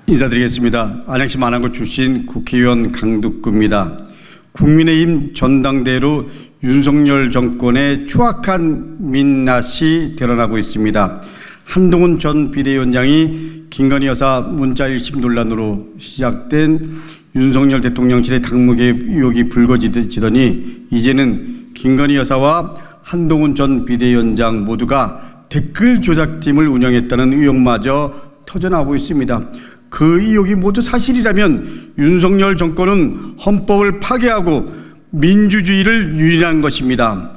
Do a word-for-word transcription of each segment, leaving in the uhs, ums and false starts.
인사드리겠습니다. 안양시 만안구 출신 국회의원 강두구입니다. 국민의힘 전당대회로 윤석열 정권의 추악한 민낯이 드러나고 있습니다. 한동훈 전 비대위원장이 김건희 여사 문자 일심 논란으로 시작된 윤석열 대통령실의 당무개입 의혹이 불거지더니 이제는 김건희 여사와 한동훈 전 비대위원장 모두가 댓글 조작팀을 운영했다는 의혹마저 터져나오고 있습니다. 그 의혹이 모두 사실이라면 윤석열 정권은 헌법을 파괴하고 민주주의를 유린한 것입니다.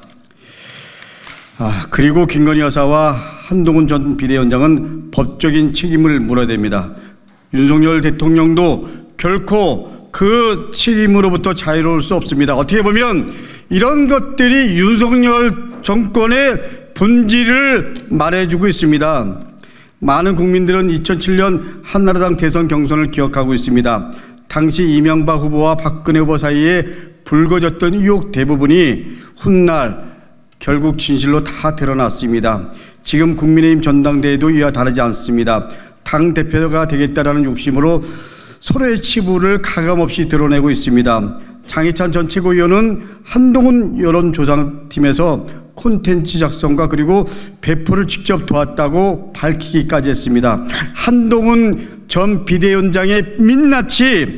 아, 그리고 김건희 여사와 한동훈 전 비대위원장은 법적인 책임을 물어야 됩니다. 윤석열 대통령도 결코 그 책임으로부터 자유로울 수 없습니다. 어떻게 보면 이런 것들이 윤석열 정권의 본질을 말해주고 있습니다. 많은 국민들은 이천칠 년 한나라당 대선 경선을 기억하고 있습니다. 당시 이명박 후보와 박근혜 후보 사이에 불거졌던 의혹 대부분이 훗날 결국 진실로 다 드러났습니다. 지금 국민의힘 전당대회도 이와 다르지 않습니다. 당대표가 되겠다라는 욕심으로 서로의 치부를 가감없이 드러내고 있습니다. 장해찬 전 최고위원은 한동훈 여론조사팀에서 콘텐츠 작성과 그리고 배포를 직접 도왔다고 밝히기까지 했습니다. 한동훈 전 비대위원장의 민낯이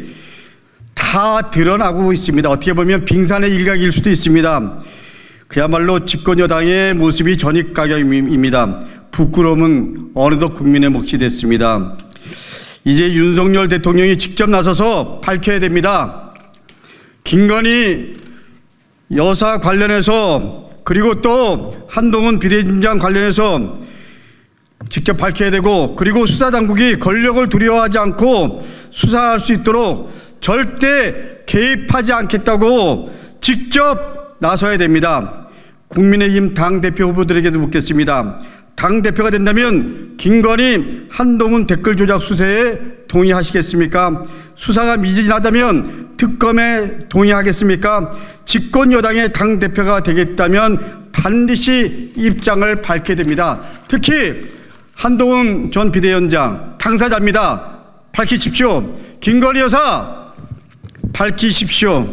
다 드러나고 있습니다. 어떻게 보면 빙산의 일각일 수도 있습니다. 그야말로 집권 여당의 모습이 전입가격입니다. 부끄러움은 어느덧 국민의 몫이 됐습니다. 이제 윤석열 대통령이 직접 나서서 밝혀야 됩니다. 김건희 여사 관련해서 그리고 또 한동훈 비대위원장 관련해서 직접 밝혀야 되고, 그리고 수사당국이 권력을 두려워하지 않고 수사할 수 있도록 절대 개입하지 않겠다고 직접 나서야 됩니다. 국민의힘 당대표 후보들에게도 묻겠습니다. 당대표가 된다면 김건희, 한동훈 댓글 조작 수사에 동의하시겠습니까? 수사가 미진하다면 특검에 동의하겠습니까? 집권 여당의 당대표가 되겠다면 반드시 입장을 밝혀야 됩니다. 특히 한동훈 전 비대위원장 당사자입니다. 밝히십시오. 김건희 여사 밝히십시오.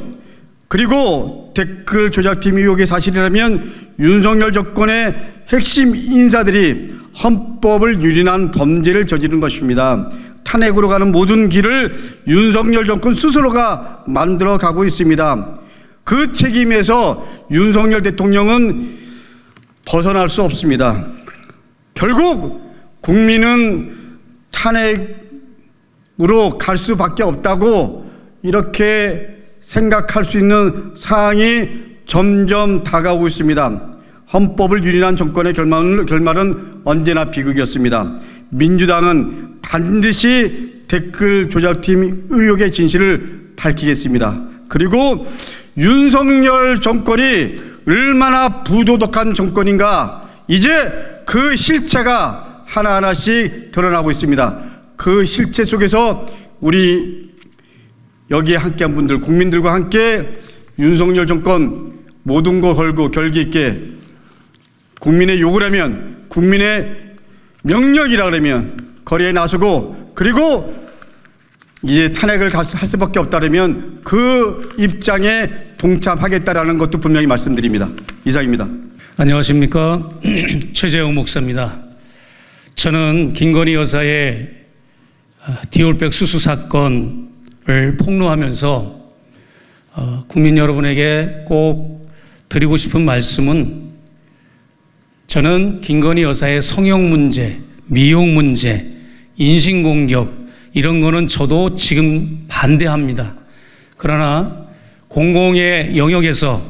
그리고 댓글 조작팀 의혹이 사실이라면 윤석열 정권의 핵심 인사들이 헌법을 유린한 범죄를 저지른 것입니다. 탄핵으로 가는 모든 길을 윤석열 정권 스스로가 만들어 가고 있습니다. 그 책임에서 윤석열 대통령은 벗어날 수 없습니다. 결국 국민은 탄핵으로 갈 수밖에 없다고 이렇게 생각할 수 있는 상황이 점점 다가오고 있습니다. 헌법을 유린한 정권의 결말은, 결말은 언제나 비극이었습니다. 민주당은 반드시 댓글 조작팀 의혹의 진실을 밝히겠습니다. 그리고 윤석열 정권이 얼마나 부도덕한 정권인가, 이제 그 실체가 하나하나씩 드러나고 있습니다. 그 실체 속에서 우리 여기에 함께한 분들, 국민들과 함께 윤석열 정권 모든 거 걸고 결기 있게 국민의 욕을 하면, 국민의 명령이라 그러면 거리에 나서고, 그리고 이제 탄핵을 할 수밖에 없다면 그 입장에 동참하겠다라는 것도 분명히 말씀드립니다. 이상입니다. 안녕하십니까. 최재형 목사입니다. 저는 김건희 여사의 디올백 수수 사건을 폭로하면서 국민 여러분에게 꼭 드리고 싶은 말씀은, 저는 김건희 여사의 성형 문제, 미용 문제, 인신공격 이런 거는 저도 지금 반대합니다. 그러나 공공의 영역에서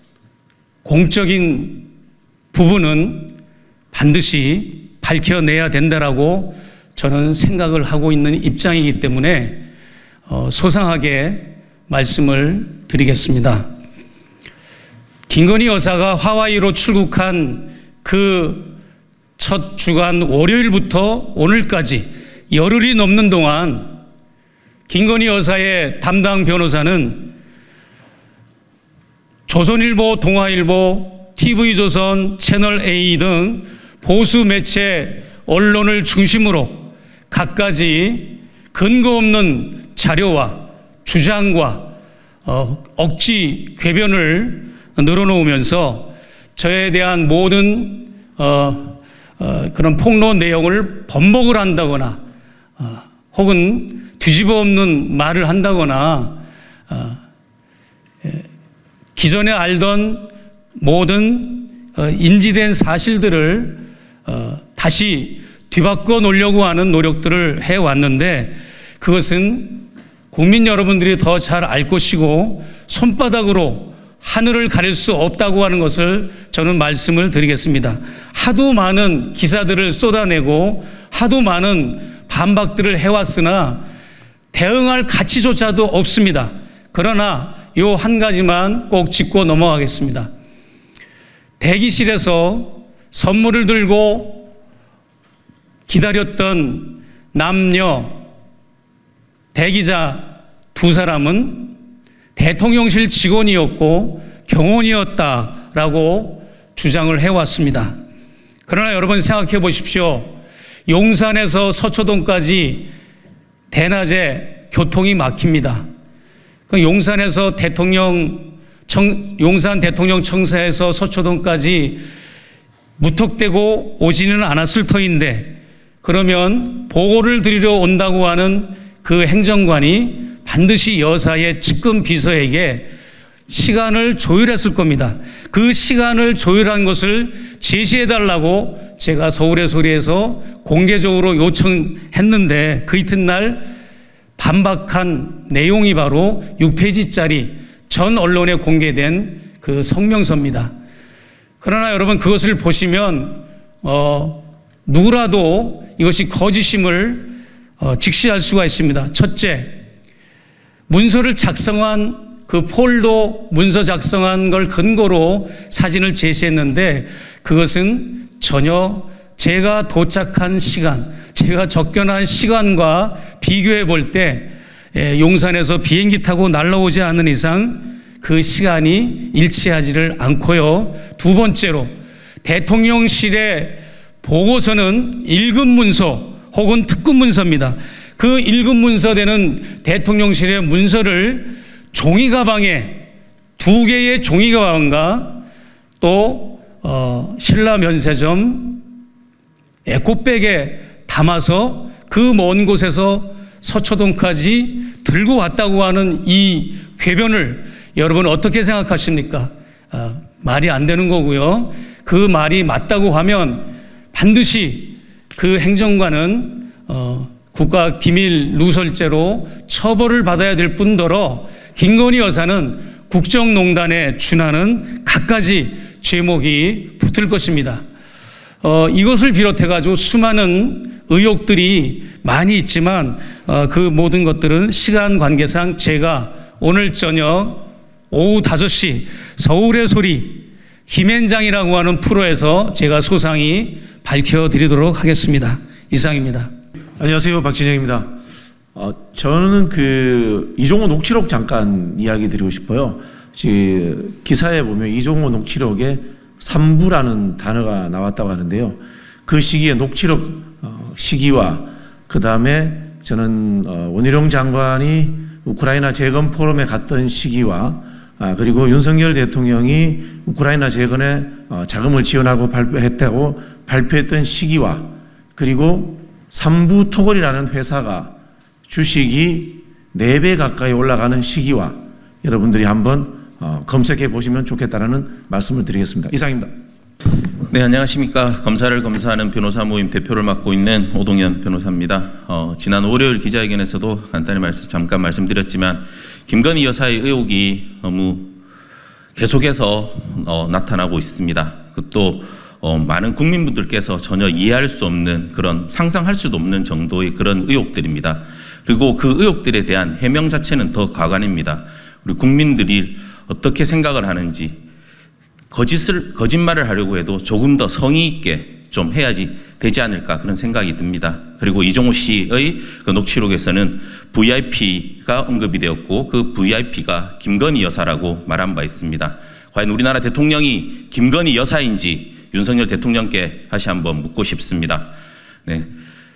공적인 부분은 반드시 밝혀내야 된다라고 저는 생각을 하고 있는 입장이기 때문에 어, 소상하게 말씀을 드리겠습니다. 김건희 여사가 하와이로 출국한 그 첫 주간 월요일부터 오늘까지 열흘이 넘는 동안 김건희 여사의 담당 변호사는 조선일보, 동아일보, 티비조선, 채널A 등 보수 매체 언론을 중심으로 갖가지 근거 없는 자료와 주장과 어, 억지 궤변을 늘어놓으면서 저에 대한 모든 어, 어, 그런 폭로 내용을 번복을 한다거나 어, 혹은 뒤집어 엎는 말을 한다거나 어, 예, 기존에 알던 모든 어, 인지된 사실들을 어, 다시 뒤바꿔 놓으려고 하는 노력들을 해왔는데 그것은 국민 여러분들이 더 잘 알 것이고 손바닥으로 하늘을 가릴 수 없다고 하는 것을 저는 말씀을 드리겠습니다. 하도 많은 기사들을 쏟아내고 하도 많은 반박들을 해왔으나 대응할 가치조차도 없습니다. 그러나 요 한 가지만 꼭 짚고 넘어가겠습니다. 대기실에서 선물을 들고 기다렸던 남녀 대기자 두 사람은 대통령실 직원이었고 경호원이었다라고 주장을 해왔습니다. 그러나 여러분 생각해 보십시오. 용산에서 서초동까지 대낮에 교통이 막힙니다. 그 용산에서 대통령 청, 용산 대통령 청사에서 서초동까지 무턱대고 오지는 않았을 터인데 그러면 보고를 드리러 온다고 하는 그 행정관이 반드시 여사의 측근 비서에게 시간을 조율했을 겁니다. 그 시간을 조율한 것을 제시해달라고 제가 서울의 소리에서 공개적으로 요청했는데 그 이튿날 반박한 내용이 바로 육 페이지짜리 전 언론에 공개된 그 성명서입니다. 그러나 여러분 그것을 보시면 어, 누구라도 이것이 거짓임을 어, 직시할 수가 있습니다. 첫째, 문서를 작성한 그 폴더 문서 작성한 걸 근거로 사진을 제시했는데 그것은 전혀 제가 도착한 시간, 제가 접견한 시간과 비교해 볼 때 용산에서 비행기 타고 날아오지 않는 이상 그 시간이 일치하지를 않고요. 두 번째로 대통령실의 보고서는 일급 문서 혹은 특급 문서입니다. 그 일급 문서되는 대통령실의 문서를 종이 가방에 두 개의 종이 가방과 또 어, 신라 면세점 에코백에 담아서 그 먼 곳에서 서초동까지 들고 왔다고 하는 이 궤변을 여러분 어떻게 생각하십니까? 아, 말이 안 되는 거고요. 그 말이 맞다고 하면 반드시 그 행정관은 어, 국가기밀 누설죄로 처벌을 받아야 될 뿐더러 김건희 여사는 국정농단에 준하는 갖가지 죄목이 붙을 것입니다. 어, 이것을 비롯해가지고 수많은 의혹들이 많이 있지만 어, 그 모든 것들은 시간 관계상 제가 오늘 저녁 오후 다섯 시 서울의 소리 김현장이라고 하는 프로에서 제가 소상히 밝혀드리도록 하겠습니다. 이상입니다. 안녕하세요. 박진영입니다. 어, 저는 그 이종호 녹취록 잠깐 이야기 드리고 싶어요. 기사에 보면 이종호 녹취록에 삼부라는 단어가 나왔다고 하는데요. 그 시기에 녹취록 시기와 그 다음에 저는 원희룡 장관이 우크라이나 재건 포럼에 갔던 시기와 그리고 윤석열 대통령이 우크라이나 재건에 자금을 지원하고 발표했다고 발표했던 시기와 그리고 삼부토건이라는 회사가 주식이 네 배 가까이 올라가는 시기와 여러분들이 한번 검색해 보시면 좋겠다는 말씀을 드리겠습니다. 이상입니다. 네, 안녕하십니까. 검사를 검사하는 변호사 모임 대표를 맡고 있는 오동현 변호사입니다. 어, 지난 월요일 기자회견에서도 간단히 말씀, 잠깐 말씀드렸지만 김건희 여사의 의혹이 너무 계속해서 어, 나타나고 있습니다. 또 어, 많은 국민분들께서 전혀 이해할 수 없는 그런 상상할 수도 없는 정도의 그런 의혹들입니다. 그리고 그 의혹들에 대한 해명 자체는 더 가관입니다. 우리 국민들이 어떻게 생각을 하는지 거짓을, 거짓말을 하려고 해도 조금 더 성의 있게 좀 해야지 되지 않을까 그런 생각이 듭니다. 그리고 이종호 씨의 그 녹취록에서는 브이아이피가 언급이 되었고 그 브이아이피가 김건희 여사라고 말한 바 있습니다. 과연 우리나라 대통령이 김건희 여사인지 윤석열 대통령께 다시 한번 묻고 싶습니다. 네.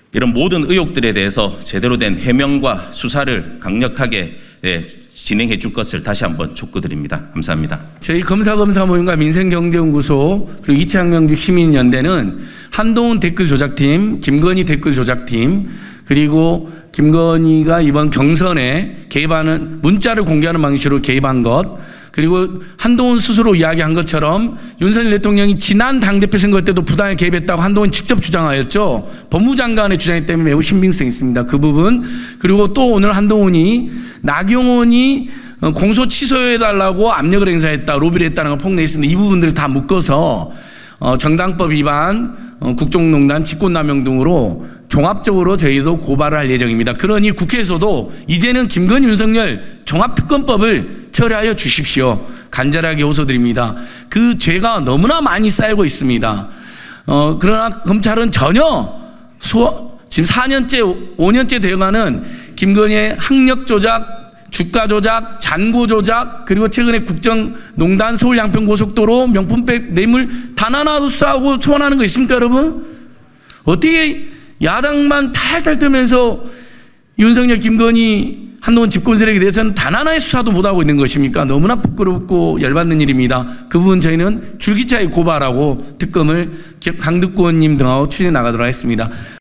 이런 모든 의혹들에 대해서 제대로 된 해명과 수사를 강력하게 예, 진행해 줄 것을 다시 한번 촉구드립니다. 감사합니다. 저희 검사검사 모임과 민생경제연구소 그리고 이채학명주 시민연대는 한동훈 댓글 조작팀, 김건희 댓글 조작팀, 그리고 김건희가 이번 경선에 개입하는 문자를 공개하는 방식으로 개입한 것, 그리고 한동훈 스스로 이야기한 것처럼 윤석열 대통령이 지난 당대표 선거 때도 부당하게 개입했다고 한동훈이 직접 주장하였죠. 법무장관의 주장이기 때문에 매우 신빙성이 있습니다. 그 부분. 그리고 또 오늘 한동훈이 나경원이 공소 취소해달라고 압력을 행사했다, 로비를 했다는 걸 폭로했습니다. 이 부분들을 다 묶어서 정당법 위반, 국정농단, 직권남용 등으로 종합적으로 저희도 고발을 할 예정입니다. 그러니 국회에서도 이제는 김건희, 윤석열 종합특검법을 처리하여 주십시오. 간절하게 호소드립니다. 그 죄가 너무나 많이 쌓이고 있습니다. 어, 그러나 검찰은 전혀 수, 지금 사 년째, 오 년째 되어가는 김건희의 학력 조작, 주가 조작, 잔고 조작, 그리고 최근에 국정농단, 서울 양평고속도로 명품백 뇌물 단 하나도 수사하고 소환하는 거 있습니까, 여러분? 어떻게 야당만 탈탈 떨면서 윤석열, 김건희, 한동훈 집권 세력에 대해서는 단 하나의 수사도 못하고 있는 것입니까? 너무나 부끄럽고 열받는 일입니다. 그 부분 저희는 줄기차게 고발하고 특검을 강득구원님 등하고 추진해 나가도록 하겠습니다.